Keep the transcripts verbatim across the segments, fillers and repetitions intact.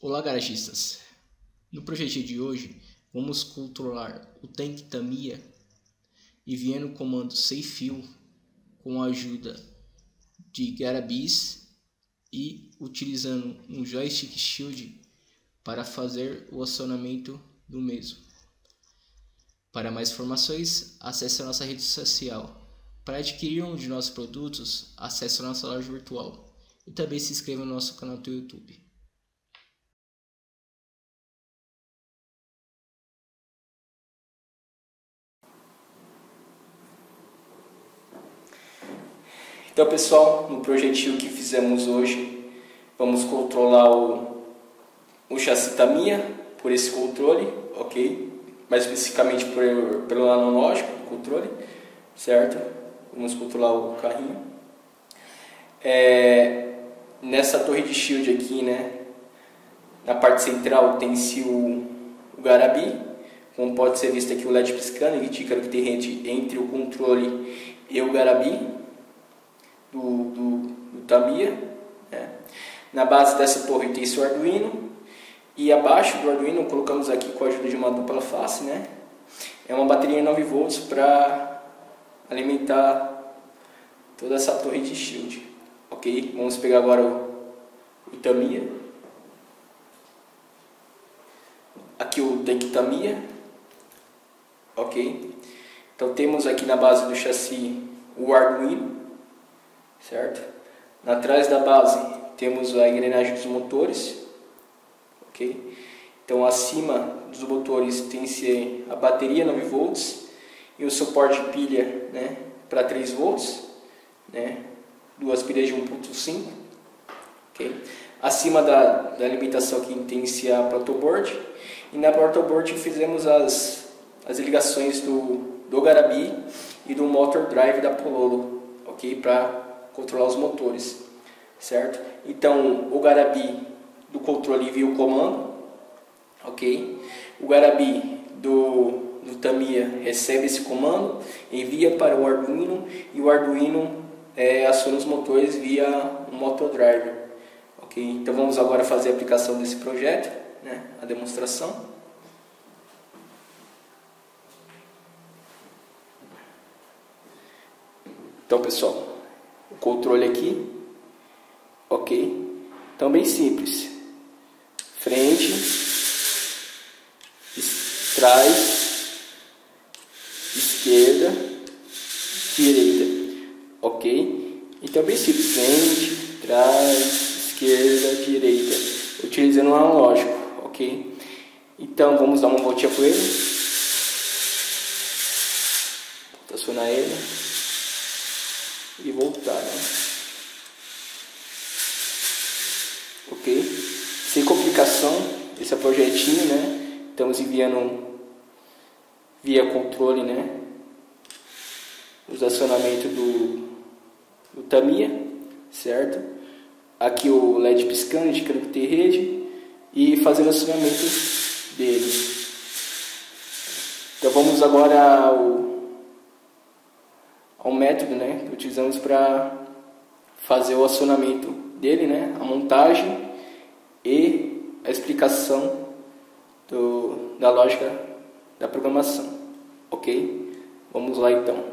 Olá, garagistas! No projeto de hoje, vamos controlar o tanque Tamiya enviando o comando sem fio com a ajuda de garabis e utilizando um joystick shield para fazer o acionamento do mesmo. Para mais informações, acesse a nossa rede social. Para adquirir um de nossos produtos, acesse a nossa loja virtual e também se inscreva no nosso canal do YouTube. Então, pessoal, no projetinho que fizemos hoje, vamos controlar o, o chassi Tamiya por esse controle, ok? Mais especificamente por, pelo analógico do controle, certo? Vamos controlar o carrinho. É, nessa torre de shield aqui, né? Na parte central tem-se o, o garabi, como pode ser visto aqui o L E D piscando, indicando que tem rede entre o controle e o garabi do, do, do Tamiya, né? Na base dessa torre tem esse Arduino, e abaixo do Arduino colocamos aqui com a ajuda de uma dupla face, né? É uma bateria nove volts para alimentar toda essa torre de shield, ok? Vamos pegar agora o, o Tamiya, aqui o tanque Tamiya, ok? Então temos aqui na base do chassi o Arduino, certo? Atrás da base temos a engrenagem dos motores, ok? Então acima dos motores tem-se a bateria nove volts e o suporte de pilha, né, para três volts, né? Duas pilhas de um ponto cinco, ok? Acima da, da alimentação aqui tem-se a protoboard, e na protoboard fizemos as, as ligações do, do garabi e do motor drive da Pololo, ok? Para controlar os motores, certo? Então o garabi do controle envia o comando, ok? O garabi do, do Tamiya recebe esse comando, envia para o Arduino, e o Arduino é, aciona os motores via um motor driver, ok? Então vamos agora fazer a aplicação desse projeto, né? A demonstração. Então, pessoal, o controle aqui, ok? Então, bem simples: frente, trás, esquerda, direita, ok? Então, bem simples: frente, trás, esquerda, direita, utilizando um analógico, ok? Então, vamos dar uma voltinha com ele, estacionar ele e voltar, né? Ok? Sem complicação, esse é o projetinho, né? Estamos enviando via controle, né? Os acionamentos do, do Tamiya, certo? Aqui o L E D piscando, indicando que tem rede, e fazendo o acionamento dele. Então vamos agora ao ao método, né, que utilizamos para fazer o acionamento dele, né, a montagem e a explicação do, da lógica da programação, ok? Vamos lá então.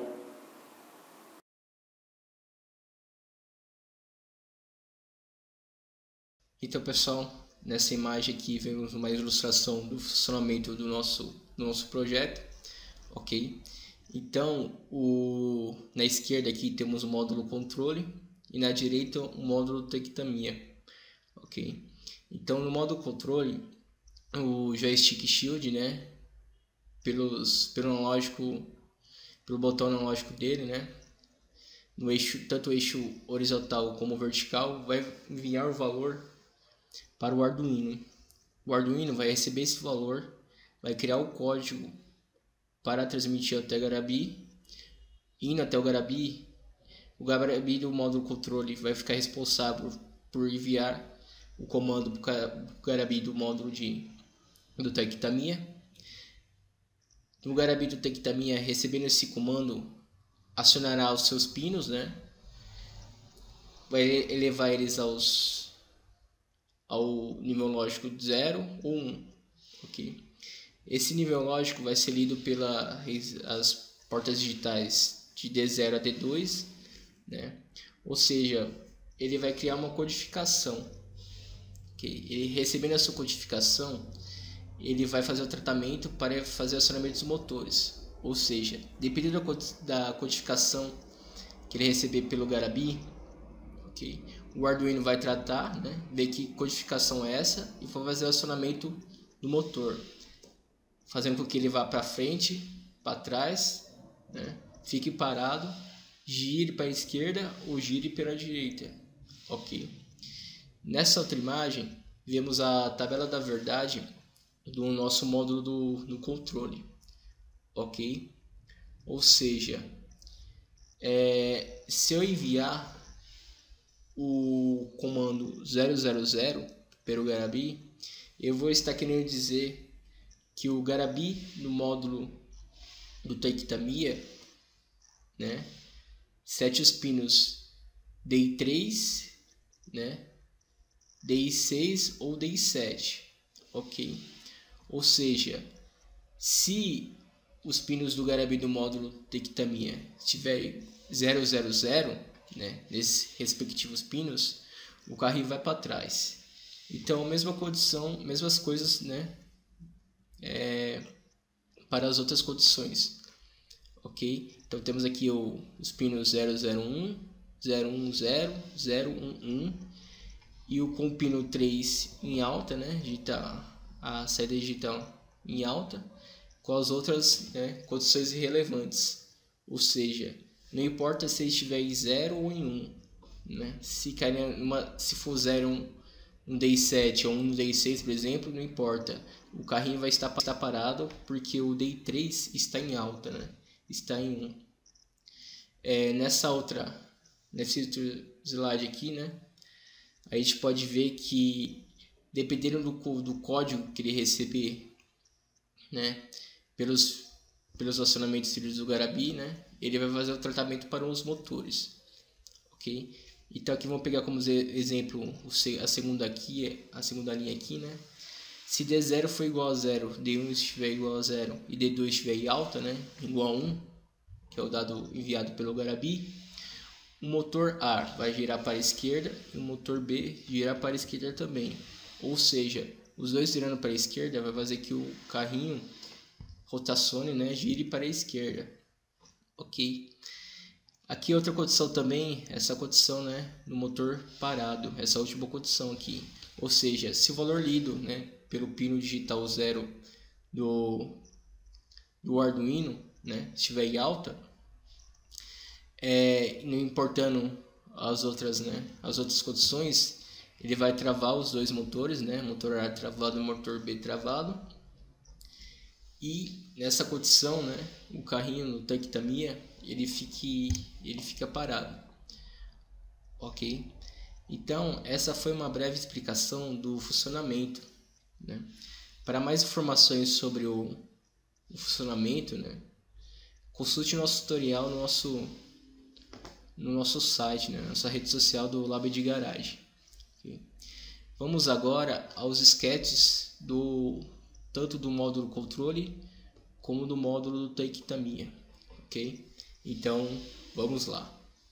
Então, pessoal, nessa imagem aqui vemos uma ilustração do funcionamento do nosso, do nosso projeto, ok? Então, o, na esquerda aqui temos o módulo controle e na direita o módulo tanque Tamiya, ok? Então, no módulo controle, o joystick shield, né, pelos, pelo analógico, pelo botão analógico dele, né, no eixo, tanto o eixo horizontal como vertical, vai enviar o valor para o Arduino. O Arduino vai receber esse valor, vai criar o código para transmitir até o garabi. Indo até o garabi, o garabi do módulo controle vai ficar responsável por enviar o comando para o garabi do módulo de, do tanque Tamiya. O garabi do tanque Tamiya, recebendo esse comando, acionará os seus pinos, né? Vai elevar eles aos, ao nível lógico zero ou um, ok? Esse nível lógico vai ser lido pelas portas digitais de D zero a D dois, né? Ou seja, ele vai criar uma codificação, okay? Ele recebendo essa codificação, ele vai fazer o tratamento para fazer o acionamento dos motores. Ou seja, dependendo da codificação que ele receber pelo Garabi, okay, o Arduino vai tratar, né, ver que codificação é essa e vai fazer o acionamento do motor, fazendo com que ele vá para frente, para trás, né, fique parado, gire para a esquerda ou gire para a direita. Ok. Nessa outra imagem, vemos a tabela da verdade do nosso módulo do, do controle, ok? Ou seja, é, se eu enviar o comando zero zero zero para o Garabi, eu vou estar querendo dizer que o Garabi no módulo do Take Tamiya, né, sete os pinos D I três, né, D I seis ou D I sete, ok? Ou seja, se os pinos do Garabi do módulo Take Tamiya estiver zero zero zero, né, nesses respectivos pinos, o carrinho vai para trás. Então, mesma condição, mesmas coisas, né, é, para as outras condições, ok? Então temos aqui o, os pinos zero zero um, zero um zero, zero um um e o com o pino três em alta, né, digital, a saída digital em alta, com as outras, né, condições irrelevantes. Ou seja, não importa se estiver em zero ou em um, né? Se cair numa, se for zero, um, um D I sete ou um D I seis, por exemplo, não importa. O carrinho vai estar, estar parado porque o D I três está em alta, né? Está em um. É, nessa outra, nesse outro slide aqui, né, a gente pode ver que dependendo do, do código que ele receber, né, pelos, pelos acionamentos do Garabi, né, ele vai fazer o tratamento para os motores, ok? Então aqui vamos pegar como exemplo a segunda aqui, a segunda linha aqui, né? Se D zero for igual a zero, D um estiver igual a zero e D dois estiver em alta, né, igual a um, que é o dado enviado pelo Garabi, o motor A vai girar para a esquerda e o motor B girar para a esquerda também. Ou seja, os dois girando para a esquerda vai fazer que o carrinho rotacione, né, gire para a esquerda. Ok. Aqui outra condição também, essa condição, né, do motor parado, essa última condição aqui. Ou seja, se o valor lido, né, pelo pino digital zero do, do Arduino, né, estiver em alta, é, não importando as outras, né, as outras condições, ele vai travar os dois motores, né, motor A travado e motor B travado. E nessa condição, né, o carrinho no Take Tamiya, ele fique, ele fica parado, ok? Então essa foi uma breve explicação do funcionamento, né? Para mais informações sobre o, o funcionamento, né, consulte nosso tutorial no nosso no nosso site, né, nossa rede social do Lab de Garagem. Okay? Vamos agora aos sketches do tanto do módulo controle como do módulo do Take Tamiya, ok? Então vamos lá.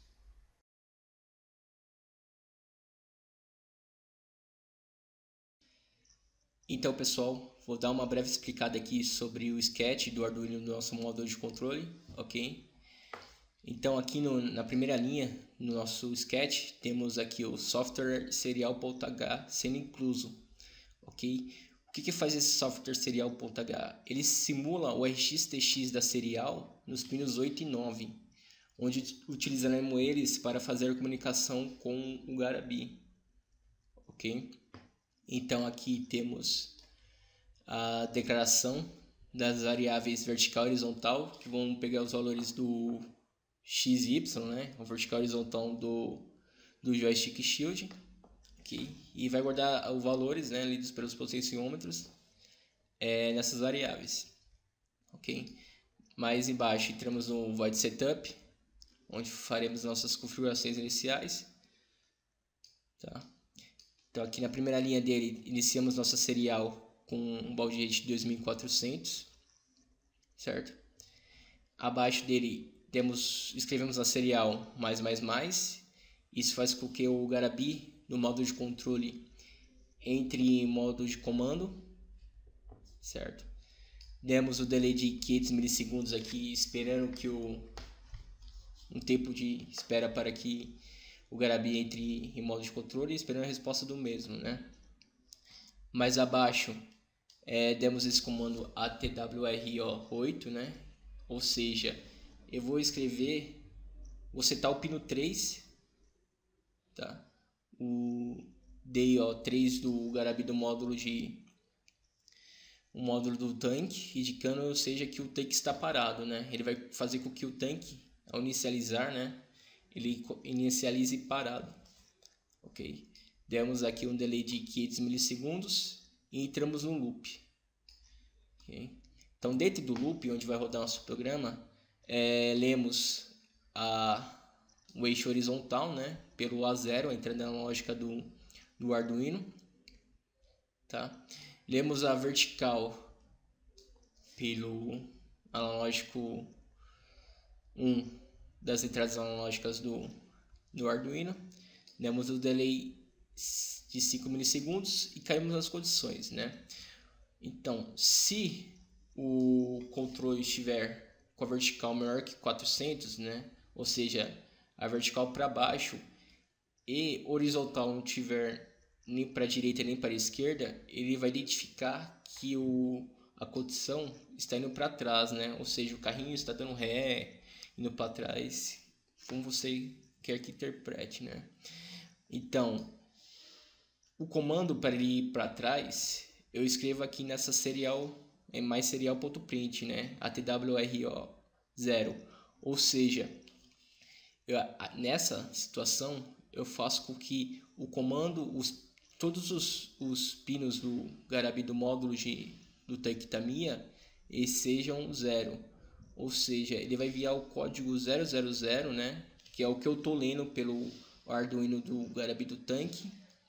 Então pessoal, vou dar uma breve explicada aqui sobre o sketch do Arduino do nosso módulo de controle, ok? Então aqui no, na primeira linha, no nosso sketch, temos aqui o software serial.h sendo incluso, ok? O que, que faz esse software serial.h? Ele simula o R X T X da serial nos pinos oito e nove, onde utilizaremos eles para fazer a comunicação com o Garabi, ok? Então aqui temos a declaração das variáveis vertical e horizontal, que vão pegar os valores do X e Y, né? O vertical e horizontal do, do joystick shield, okay? E vai guardar os valores, né, lidos pelos potenciômetros é, nessas variáveis, ok? Mais embaixo temos um void setup, onde faremos nossas configurações iniciais, tá? Então aqui na primeira linha dele iniciamos nossa serial com um baud rate de dois mil e quatrocentos, certo? Abaixo dele temos, escrevemos a serial mais mais mais. Isso faz com que o Garabi no módulo de controle entre em modo de comando, certo? Demos o delay de quinhentos milissegundos aqui, esperando que o um tempo de espera para que o Garabi entre em modo de controle, esperando a resposta do mesmo, né? Mais abaixo é, demos esse comando A T W R O oito, né? Ou seja, eu vou escrever, vou setar o pino três, tá? O D I O três do Garabi do módulo de o módulo do tanque, indicando, ou seja, que o tanque está parado, né? Ele vai fazer com que o tanque, ao inicializar, né, ele inicialize parado, ok? Demos aqui um delay de quinhentos milissegundos e entramos no loop, ok? Então, dentro do loop, onde vai rodar nosso programa, é, lemos a, o eixo horizontal, né, pelo A zero, entrando na lógica do, do Arduino, tá? Lemos a vertical pelo analógico um das entradas analógicas do, do Arduino. Demos o delay de cinco milissegundos e caímos nas condições, né? Então, se o controle estiver com a vertical maior que quatrocentos, né? Ou seja, a vertical para baixo e horizontal não tiver nem para a direita nem para a esquerda, ele vai identificar que o, a condição está indo para trás, né? Ou seja, o carrinho está dando ré, indo para trás, como você quer que interprete, né? Então, o comando para ele ir para trás, eu escrevo aqui nessa serial, é mais serial.print, né? A T W R O zero. Ou seja, eu, nessa situação, eu faço com que o comando, os todos os, os pinos do Garabi do módulo de, do tanque Tamiya, eles sejam zero. Ou seja, ele vai enviar o código zero zero zero, né? Que é o que eu estou lendo pelo Arduino do Garabi do tanque.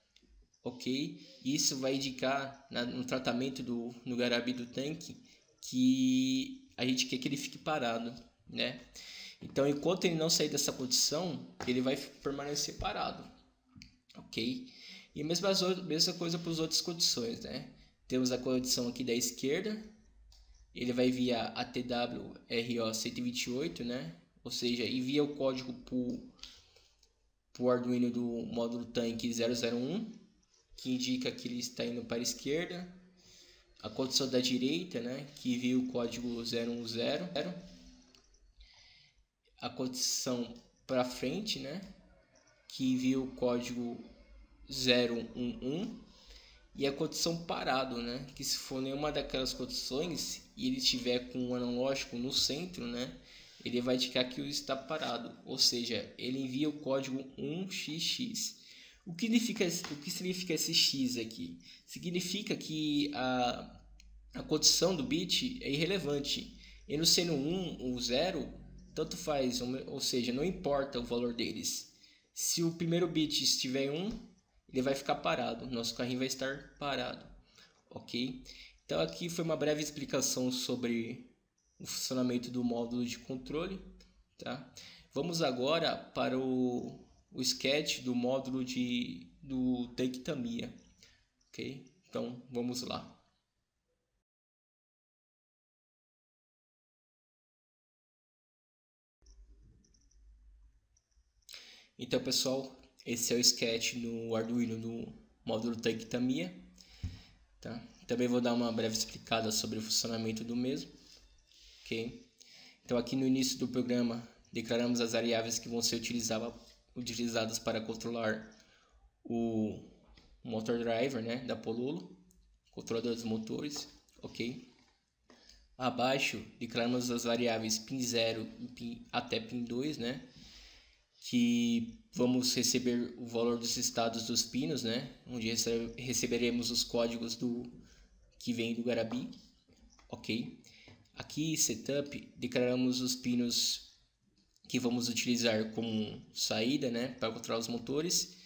Ok? Isso vai indicar na, no tratamento do no Garabi do tanque que a gente quer que ele fique parado, né? Então, enquanto ele não sair dessa condição, ele vai permanecer parado. Ok? E a mesma, mesma coisa para as outras condições, né? Temos a condição aqui da esquerda, ele vai enviar a T W R O cento e vinte e oito, né? Ou seja, envia o código para o Arduino do módulo tanque zero zero um, que indica que ele está indo para a esquerda. A condição da direita, né? Que envia o código zero um zero. A condição para frente, né? Que envia o código zero um um, e a condição parado, né? Que se for nenhuma daquelas condições e ele estiver com um analógico no centro, né? Ele vai indicar que está parado, ou seja, ele envia o código um x x. O que significa, o que significa esse x aqui? Significa que a, a condição do bit é irrelevante. Ele sendo um ou zero, tanto faz, ou seja, não importa o valor deles. Se o primeiro bit estiver em um, ele vai ficar parado, nosso carrinho vai estar parado, ok? Então aqui foi uma breve explicação sobre o funcionamento do módulo de controle, tá? Vamos agora para o, o sketch do módulo de, do tanque Tamiya, ok? Então vamos lá. Então pessoal, esse é o sketch no Arduino do módulo tanque Tamiya, tá? Também vou dar uma breve explicada sobre o funcionamento do mesmo, ok? Então aqui no início do programa declaramos as variáveis que vão ser utilizava, utilizadas para controlar o motor driver, né, da Pololo, controlador dos motores, ok? Abaixo declaramos as variáveis pin zero e pin, até pin dois, né, que vamos receber o valor dos estados dos pinos, né? Onde recebe, receberemos os códigos do que vem do Garabi, ok? Aqui setup declaramos os pinos que vamos utilizar como saída, né? Para controlar os motores,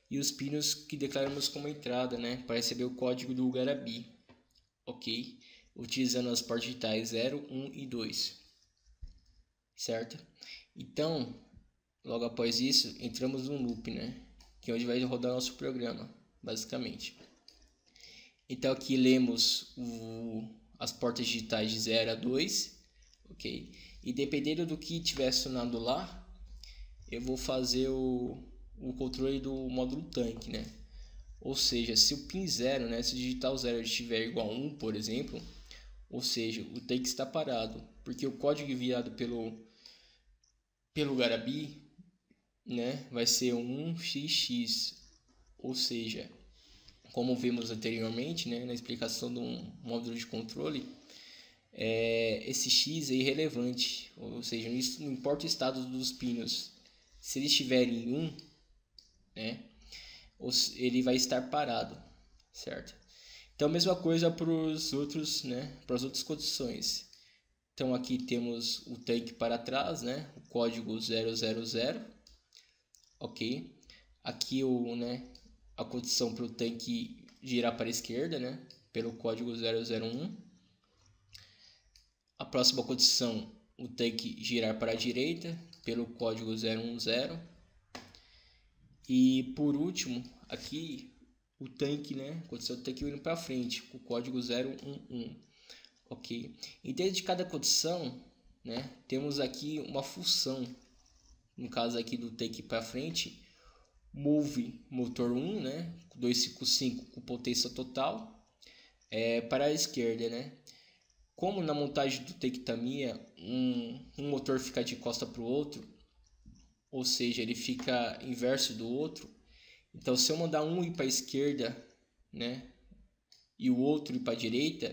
e os pinos que declaramos como entrada, né, para receber o código do Garabi, ok? Utilizando as portas digitais zero, um e dois, certo? Então, logo após isso, entramos no loop, né, que é onde vai rodar nosso programa, basicamente. Então aqui lemos o, as portas digitais de zero a dois, ok? E dependendo do que tiver acionado lá, eu vou fazer o, o controle do módulo tanque, né? Ou seja, se o pin zero, né, se o digital zero estiver igual a um, por exemplo, ou seja, o tanque está parado, porque o código enviado pelo, pelo Garabi, né, vai ser um x x, ou seja, como vimos anteriormente, né, na explicação do módulo de controle, é, esse x é irrelevante, ou seja, isso não importa o estado dos pinos. Se ele estiver em um, né, ele vai estar parado, certo? Então, a mesma coisa para os outros, né, para as outras condições. Então, aqui temos o tanque para trás, né, o código zero zero zero, ok? Aqui o, né, a condição para o tanque girar para a esquerda, né, pelo código zero zero um. A próxima condição, o tanque girar para a direita pelo código zero um zero. E por último, aqui o tanque, né, condição do tanque indo para frente, com o código zero um um, ok? E dentro de cada condição, né, temos aqui uma função, no caso aqui do tanque para frente, move motor um, né, duzentos e cinquenta e cinco com potência total, é, para a esquerda, né? Como na montagem do tanque Tamiya, um, um motor fica de costa para o outro, ou seja, ele fica inverso do outro. Então, se eu mandar um ir para a esquerda, né, e o outro ir para a direita,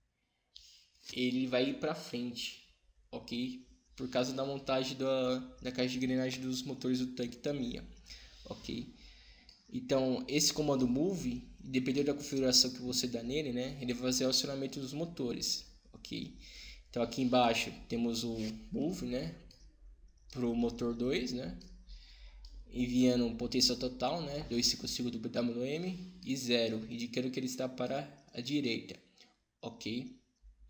ele vai ir para frente, ok? Por causa da montagem da, da caixa de engrenagem dos motores do tanque Tamiya, ok? Então, esse comando move, dependendo da configuração que você dá nele, né, ele vai fazer o acionamento dos motores, ok? Então, aqui embaixo temos o move, né, para o motor dois, né, enviando potência total, né, duzentos e cinquenta e cinco do P W M e zero, indicando que ele está para a direita, ok?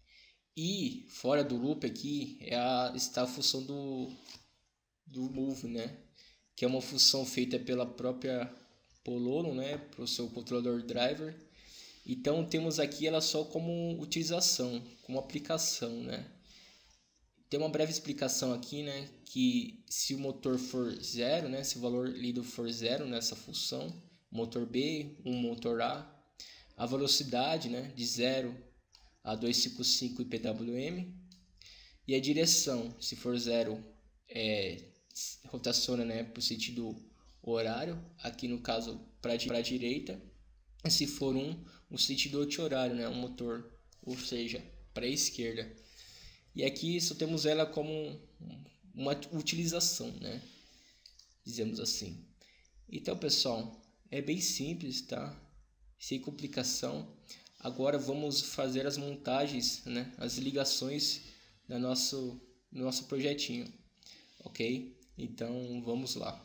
E fora do loop aqui é a, está a função do, do move, né, que é uma função feita pela própria Pololo, né, para o seu controlador driver. Então temos aqui ela só como utilização, como aplicação, né. Tem uma breve explicação aqui, né, que se o motor for zero, né, se o valor lido for zero nessa função, motor B, um motor A, a velocidade, né, de zero a duzentos e cinquenta e cinco I P W M, e a direção, se for zero, é, rotaciona, né, para o sentido horário, aqui no caso para a direita, e se for um, o sentido anti-horário, né, um motor, ou seja, para a esquerda. E aqui só temos ela como uma utilização, né? Dizemos assim. Então, pessoal, é bem simples, tá? Sem complicação. Agora vamos fazer as montagens, né? As ligações do nosso, do nosso projetinho, ok? Então, vamos lá.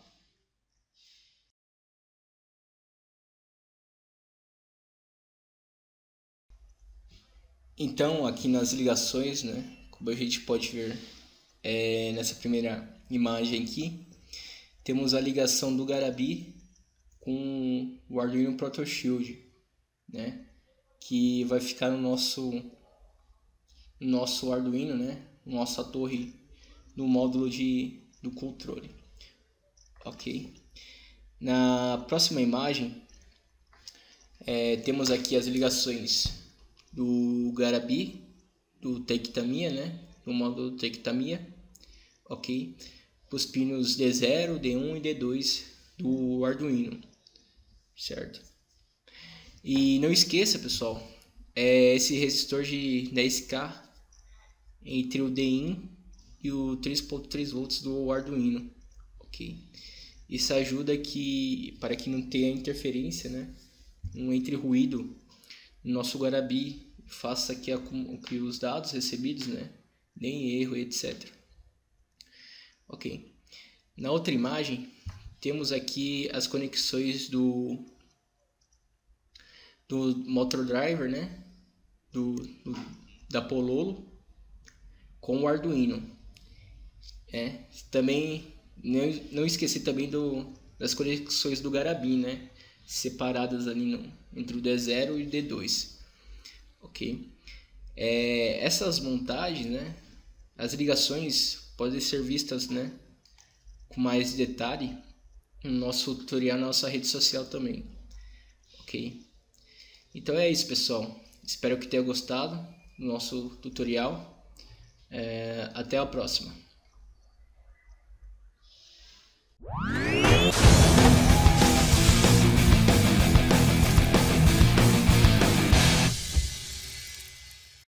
Então, aqui nas ligações, né? Como a gente pode ver é, nessa primeira imagem aqui, temos a ligação do Garabi com o Arduino ProtoShield, né, que vai ficar no nosso, nosso Arduino, né, nossa torre no módulo de, do controle, ok? Na próxima imagem, é, temos aqui as ligações do Garabi, do tanque Tamiya, né, no módulo do tanque Tamiya, ok, os pinos D zero, D um e D dois do Arduino, certo? E não esqueça, pessoal, é esse resistor de dez K entre o D I N e o três ponto três volts do Arduino, ok? Isso ajuda que, para que não tenha interferência, né, não entre ruído no nosso Garabi, faça que, a, que os dados recebidos, né, nem erro, etcétera. Ok. Na outra imagem temos aqui as conexões do, do motor driver, né? do, do da Pololo com o Arduino. É, também não, não esqueci também do, das conexões do Garabin, né? Separadas ali no, entre o D zero e o D dois. Ok? É, essas montagens, né? As ligações podem ser vistas, né, com mais detalhe no nosso tutorial, na nossa rede social também. Ok? Então é isso, pessoal. Espero que tenha gostado do nosso tutorial. É, até a próxima.